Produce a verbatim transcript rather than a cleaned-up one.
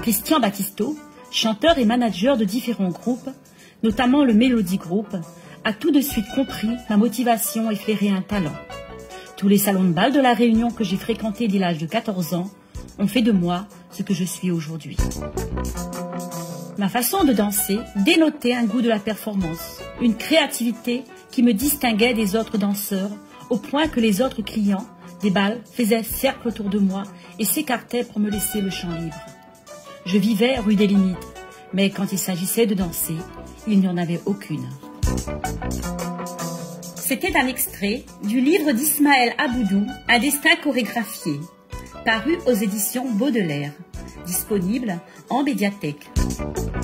Christian Battisto, chanteur et manager de différents groupes, notamment le Melody Group, a tout de suite compris ma motivation et flairé un talent. Tous les salons de bal de la Réunion que j'ai fréquentés dès l'âge de quatorze ans ont fait de moi ce que je suis aujourd'hui. Ma façon de danser dénotait un goût de la performance, une créativité qui me distinguait des autres danseurs, au point que les autres clients des bals faisaient cercle autour de moi et s'écartaient pour me laisser le champ libre. Je vivais rue des Limites, mais quand il s'agissait de danser, il n'y en avait aucune. C'était un extrait du livre d'Ismaël Aboudou, Un destin chorégraphié, paru aux éditions Baudelaire, disponible en médiathèque.